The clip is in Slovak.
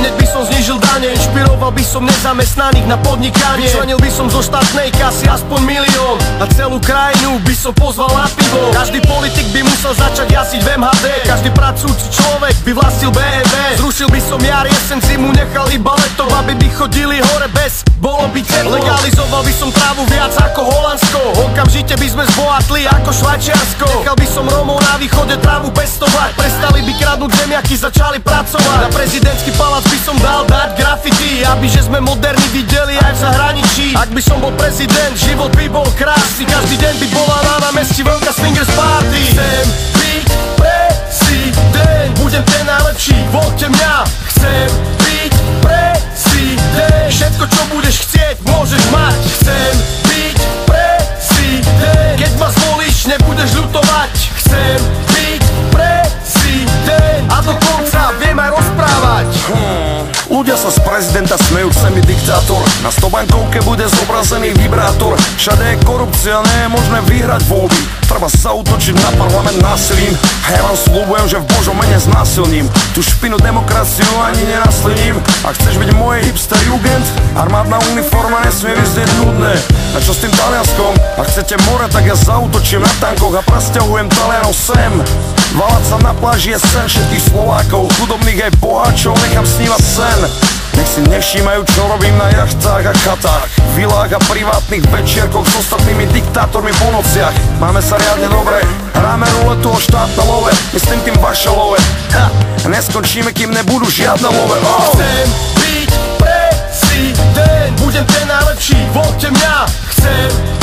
hneď by som znížil dane, inšpiroval by som nezamestnaných na podnikanie, vyčlenil by som zo štátnej kasy aspoň 1 000 000 a celú krajinu by som pozval na pivo. Každý politik by musel začať jasiť v MHD, každý pracujúci človek by vlastnil BMW. Zrušil by som jar, jesen, zimu, nechal iba leto, aby by chodili hore bez, bolo by teplo. Legalizoval by som trávu viac ako Holandsko, okamžite by sme zbohatli ako Švajčiarsko. Nechal by som Rómov na východe trávu pestovať, prestali by kradnúť zemiaky, začali pracovať. Na prezidentský palác by som dal dať graffiti, aby že sme moderní videli aj v zahraničí. Ak by som bol prezident, život by bol krásny, každý deň by bola na námestí veľká swingers party. Chcem byť prezident, budem ten najlepší, voľte mňa. Chcem byť prezident, všetko čo budeš chcieť, môžeš mať. Chcem byť prezident, keď ma zvolíš, nebudeš ľutovať. Chcem byť prezident a dokonca viem aj rozprávať. Ľudia sa z prezidenta smejú, chce byť diktátor. Na stobankovke bude zobrazený vibrátor. Všade je korupcia, nie je možné vyhrať voľby. Treba zaútočiť na parlament násilím. A ja vám sľubujem, že v Božom mene znásilním. Tu špinu demokraciu ani nenasliním. Ak chceš byť moje hipster jugend, armádna uniforma nesmie vyznieť nudné. A čo s tým Talianskom? Ak chcete more, tak ja zaútočím na tankoch a presťahujem Talianov sem. Valať sa na pláži je sen všetkých Slovákov, chudobných aj boháčov, nechám snívať sen. Nech si nevšímajú, čo robím na jachtách a chatách, vilách a privátnych večierkoch s ostatnými diktátormi po nociach. Máme sa riadne dobre, hráme ruletu o štátne love, myslím tým vaše love. Neskončíme, kým nebudú žiadne love. Chcem byť prezident, budem ten najlepší, voľte mňa. Chcem